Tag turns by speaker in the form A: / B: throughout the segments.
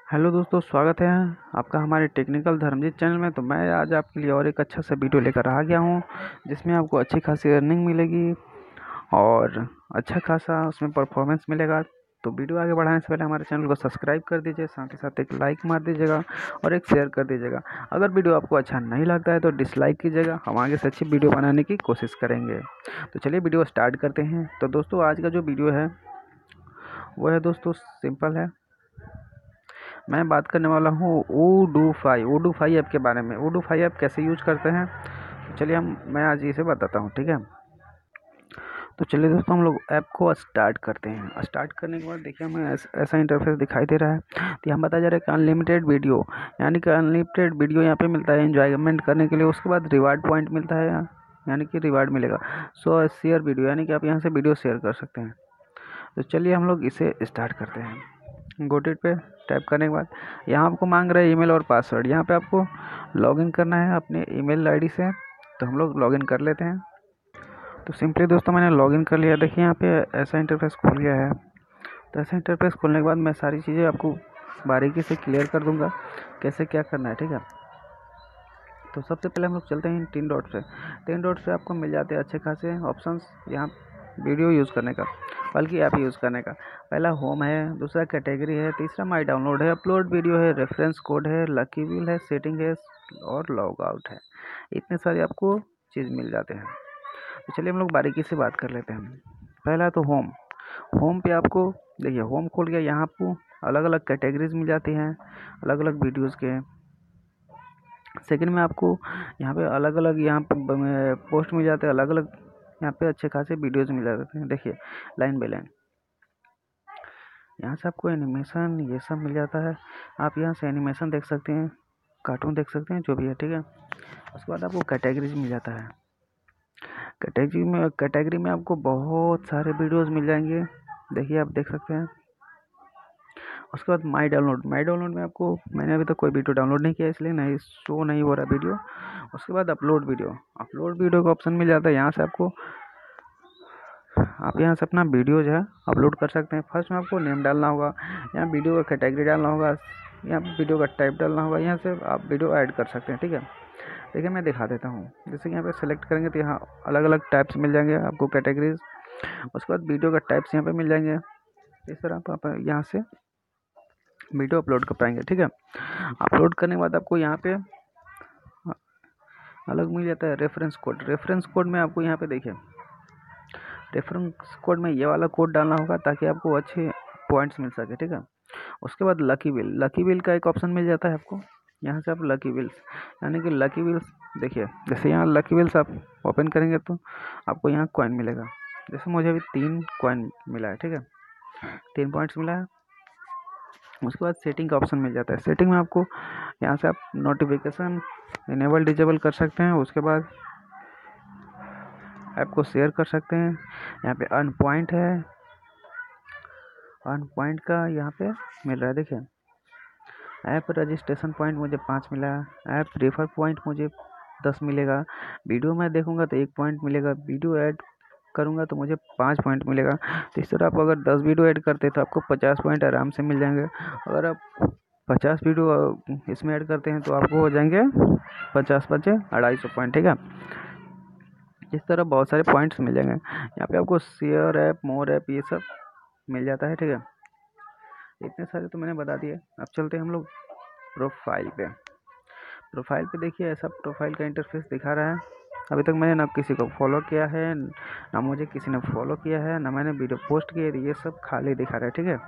A: Hello दोस्तों, स्वागत है आपका हमारे टेक्निकल धर्मजीत चैनल में। तो मैं आज आपके लिए और एक अच्छा सा वीडियो लेकर आ गया हूँ, जिसमें आपको अच्छी खासी अर्निंग मिलेगी और अच्छा खासा उसमें परफॉर्मेंस मिलेगा। तो वीडियो आगे बढ़ाने से पहले हमारे चैनल को सब्सक्राइब कर दीजिए, साथ ही साथ एक लाइक मार दीजिएगा और एक शेयर कर दीजिएगा। अगर वीडियो आपको अच्छा नहीं लगता है तो डिसलाइक कीजिएगा, हम आगे से अच्छी वीडियो बनाने की कोशिश करेंगे। तो चलिए वीडियो स्टार्ट करते हैं। तो दोस्तों, आज का जो वीडियो है वो है दोस्तों सिंपल है। मैं बात करने वाला हूँ ओडू फाई ऐप के बारे में। ओडू फाई ऐप कैसे यूज करते हैं, चलिए मैं आज इसे बताता हूँ, ठीक है। तो चलिए दोस्तों, हम लोग ऐप को स्टार्ट करते हैं। स्टार्ट करने के बाद देखिए हमें ऐसा इंटरफेस दिखाई दे रहा है। तो यहाँ बताया जा रहा है कि अनलिमिटेड वीडियो, यानी कि अनलिमिटेड वीडियो यहाँ पे मिलता है एंजॉयमेंट करने के लिए। उसके बाद रिवार्ड पॉइंट मिलता है, यानी कि रिवार्ड मिलेगा। सो शेयर वीडियो, यानी कि आप यहाँ से वीडियो शेयर कर सकते हैं। तो चलिए हम लोग इसे स्टार्ट करते हैं। गोटेड पे टैप करने के बाद यहाँ आपको मांग रहा है ईमेल और पासवर्ड। यहाँ पे आपको लॉगिन करना है अपने ईमेल आईडी से। तो हम लोग लॉगिन कर लेते हैं। तो सिंपली दोस्तों मैंने लॉगिन कर लिया। देखिए यहाँ पे ऐसा इंटरफेस खुल गया है। तो ऐसा इंटरफेस खुलने के बाद मैं सारी चीज़ें आपको बारीकी से क्लियर कर दूंगा कैसे क्या करना है, ठीक है। तो सबसे पहले हम लोग चलते हैं तीन डॉट से। तीन डॉट से आपको मिल जाते हैं अच्छे खासे ऑप्शंस यहाँ वीडियो यूज़ करने का, बल्कि ऐप यूज़ करने का। पहला होम है, दूसरा कैटेगरी है, तीसरा माई डाउनलोड है, अपलोड वीडियो है, रेफरेंस कोड है, लकी व्हील है, सेटिंग है और लॉग आउट है। इतने सारे आपको चीज़ मिल जाते हैं। तो चलिए हम लोग बारीकी से बात कर लेते हैं। पहला तो होम। होम पे आपको देखिए होम खोल गया। यहाँ आपको अलग अलग कैटेगरीज मिल जाती हैं, अलग अलग वीडियोज़ के। सेकंड में आपको यहाँ पे अलग अलग यहाँ पे पोस्ट मिल जाते हैं, अलग अलग यहाँ पे अच्छे खासे वीडियोज़ मिल जाते हैं। देखिए लाइन बाई लाइन यहाँ से आपको एनिमेशन ये सब मिल जाता है। आप यहाँ से एनिमेशन देख सकते हैं, कार्टून देख सकते हैं, जो भी है, ठीक है। उसके बाद आपको कैटेगरीज मिल जाता है। कैटेगरी में आपको बहुत सारे वीडियोज़ मिल जाएंगे, देखिए आप देख सकते हैं। उसके बाद माई डाउनलोड में आपको, मैंने अभी तक कोई वीडियो डाउनलोड नहीं किया इसलिए नहीं शो नहीं हो रहा वीडियो। उसके बाद अपलोड वीडियो का ऑप्शन मिल जाता है। यहाँ से आपको आप यहाँ से अपना वीडियो जो है अपलोड कर सकते हैं। फर्स्ट में आपको नेम डालना होगा, यहाँ वीडियो का कैटेगरी डालना होगा, यहाँ वीडियो का टाइप डालना होगा। यहाँ से आप वीडियो ऐड कर सकते हैं, ठीक है। देखिए मैं दिखा देता हूँ। जैसे कि यहाँ पे सेलेक्ट करेंगे तो यहाँ अलग अलग टाइप्स मिल जाएंगे आपको कैटेगरीज। उसके बाद वीडियो का टाइप्स यहाँ पे मिल जाएंगे। इस तरह आप यहाँ से वीडियो अपलोड कर पाएंगे, ठीक है। अपलोड करने के बाद आपको यहाँ पे अलग मिल जाता है रेफरेंस कोड। रेफरेंस कोड में आपको यहाँ पे देखिए, रेफरेंस कोड में ये वाला कोड डालना होगा ताकि आपको अच्छे पॉइंट्स मिल सके, ठीक है। उसके बाद लकी विल का एक ऑप्शन मिल जाता है आपको। यहाँ से आप लकी विल्स, यानी कि लकी विल्स देखिए, जैसे यहाँ लकी विल्स आप ओपन करेंगे तो आपको यहाँ कॉइन मिलेगा। जैसे मुझे अभी 3 कॉइन मिला है, ठीक है, 3 पॉइंट्स मिला है। उसके बाद सेटिंग का ऑप्शन मिल जाता है। सेटिंग में आपको यहाँ से आप नोटिफिकेशन इनेबल डिजेबल कर सकते हैं। उसके बाद ऐप को शेयर कर सकते हैं। यहाँ पे अर्न पॉइंट है, अर्न पॉइंट का यहाँ पे मिल रहा है, देखिए। ऐप रजिस्ट्रेशन पॉइंट मुझे 5 मिला, ऐप रेफर पॉइंट मुझे 10 मिलेगा, वीडियो मैं देखूंगा तो 1 पॉइंट मिलेगा, वीडियो ऐड करूंगा तो मुझे 5 पॉइंट मिलेगा। तो इस तरह आप अगर 10 वीडियो ऐड करते हैं तो आपको 50 पॉइंट आराम से मिल जाएंगे। अगर आप 50 वीडियो इसमें ऐड करते हैं तो आपको हो जाएंगे 50 बचे 250 पॉइंट, ठीक है। इस तरह बहुत सारे पॉइंट्स मिल जाएंगे। यहाँ पे आपको शेयर ऐप, मोर ऐप, ये सब मिल जाता है, ठीक है। इतने सारे तो मैंने बता दिए। अब चलते हैं हम लोग प्रोफाइल पे। प्रोफाइल पे देखिए ऐसा प्रोफाइल का इंटरफेस दिखा रहा है। अभी तक मैंने ना किसी को फॉलो किया है, ना मुझे किसी ने फॉलो किया है, ना मैंने वीडियो पोस्ट की है। ये सब खाली दिखा रहा है, ठीक है,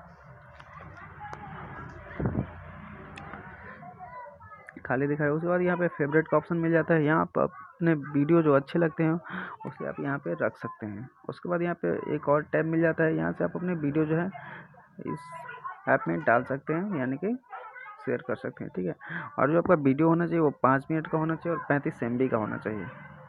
A: खाली दिखा रहा है। उसके बाद यहाँ पे फेवरेट का ऑप्शन मिल जाता है। यहाँ आप अपने वीडियो जो अच्छे लगते हैं उसे आप यहाँ पे रख सकते हैं। उसके बाद यहाँ पे एक और टैब मिल जाता है। यहाँ से आप अपने वीडियो जो है इस ऐप में डाल सकते हैं, यानी कि शेयर कर सकते हैं, ठीक है। और जो आपका वीडियो होना चाहिए वो 5 मिनट का होना चाहिए और 35 MB का होना चाहिए।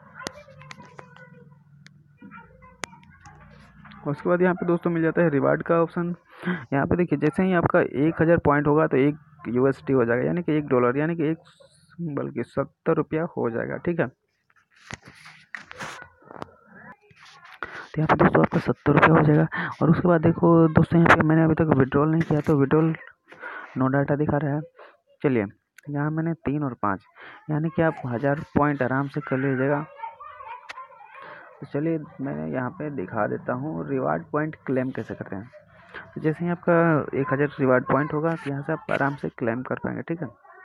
A: उसके बाद यहाँ पे दोस्तों मिल जाता है रिवार्ड का ऑप्शन। यहाँ पे देखिए जैसे ही आपका 1000 पॉइंट होगा तो 1 USD हो जाएगा, यानी कि $1, यानी कि बल्कि 70 रुपया हो जाएगा, ठीक है। तो यहाँ पे दोस्तों आपका 70 रुपया हो जाएगा। और उसके बाद देखो दोस्तों, यहाँ पे मैंने अभी तक विड्रॉल नहीं किया, तो विड्रॉल नो डाटा दिखा रहा है। चलिए यहाँ मैंने 3 और 5 यानी कि आप 1000 पॉइंट आराम से कर लीजिएगा। तो चलिए मैं यहाँ पे दिखा देता हूँ रिवार्ड पॉइंट क्लेम कैसे करते हैं। तो जैसे ही आपका 1000 रिवार्ड पॉइंट होगा तो यहाँ से आप आराम से क्लेम कर पाएंगे, ठीक है।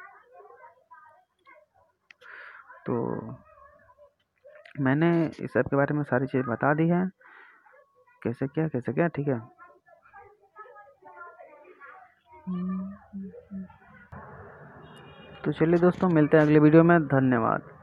A: तो मैंने इस ऐप के बारे में सारी चीज़ बता दी है, कैसे क्या, ठीक है। तो चलिए दोस्तों, मिलते हैं अगले वीडियो में। धन्यवाद।